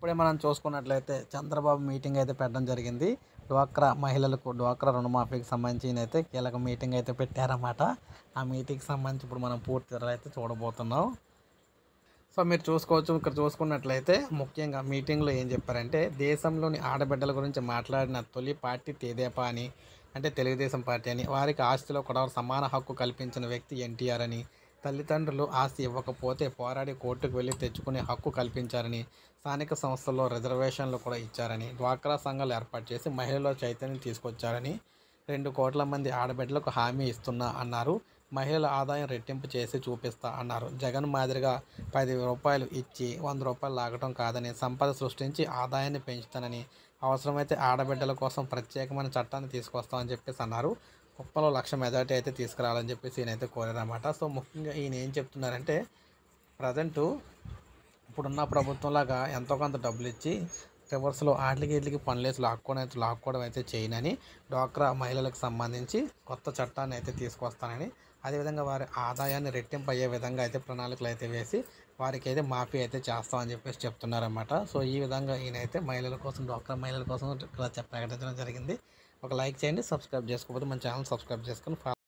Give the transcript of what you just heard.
ఇప్పుడే మనం చూసుకున్నట్లయితే చంద్రబాబు మీటింగ్ అయితే పెట్టడం జరిగింది. డ్వాక్రా రుణమాఫీకి సంబంధించినైతే కీలక మీటింగ్ అయితే పెట్టారన్నమాట. ఆ మీటింగ్‌కి సంబంధించి ఇప్పుడు మనం పూర్తి వివరాలు అయితే చూడబోతున్నాం. సో, మీరు చూసుకోవచ్చు. ఇక్కడ చూసుకున్నట్లయితే ముఖ్యంగా మీటింగ్‌లో ఏం చెప్పారంటే, దేశంలోని ఆడబిడ్డల గురించి మాట్లాడిన తొలి పార్టీ తెదేపా అని, అంటే తెలుగుదేశం పార్టీ అని, వారికి ఆస్తిలో కూడా సమాన హక్కు కల్పించిన వ్యక్తి ఎన్టీఆర్ అని, తల్లిదండ్రులు ఆస్తి ఇవ్వకపోతే పోరాడి కోర్టుకు వెళ్లి తెచ్చుకునే హక్కు కల్పించారని, స్థానిక సంస్థల్లో రిజర్వేషన్లు కూడా ఇచ్చారని, డ్వాక్రా సంఘాలు ఏర్పాటు చేసి మహిళల్లో చైతన్యం తీసుకొచ్చారని, 2,00,00,000 మంది ఆడబిడ్డలకు హామీ ఇస్తున్నా అన్నారు. మహిళల ఆదాయం రెట్టింపు చేసి చూపిస్తా అన్నారు. జగన్ మాదిరిగా రూ. 10 ఇచ్చి రూ. 100 లాగటం కాదని, సంపద సృష్టించి ఆదాయాన్ని పెంచుతానని, అవసరమైతే ఆడబిడ్డల కోసం ప్రత్యేకమైన చట్టాన్ని తీసుకొస్తామని చెప్పేసి అన్నారు. కుప్పంలో 1,00,000 మెజార్టీ అయితే తీసుకురావాలని చెప్పేసి ఈయనైతే కోరారన్నమాట. సో, ముఖ్యంగా ఈయన ఏం చెప్తున్నారంటే, ప్రజెంటు ఇప్పుడున్న ప్రభుత్వంలాగా ఎంతో కొంత డబ్బులిచ్చి రివర్స్‌లో ఆటిలికి ఈటిలికి పనులేసి లాక్కోవడం అయితే చేయనని, డ్వాక్రా మహిళలకు సంబంధించి కొత్త చట్టాన్ని అయితే తీసుకొస్తానని, అదేవిధంగా వారి ఆదాయాన్ని రెట్టింపు అయ్యే విధంగా అయితే ప్రణాళికలు అయితే వేసి వారికైతే మాఫీ అయితే చేస్తామని చెప్పేసి చెప్తున్నారన్నమాట. సో, ఈ విధంగా ఈయనైతే మహిళల కోసం, డ్వాక్రా మహిళల కోసం ఇలా ప్రకటించడం జరిగింది. ఒక లైక్ చేయండి. సబ్స్క్రైబ్ చేసుకోకపోతే మన ఛానల్ సబ్స్క్రైబ్ చేసుకొని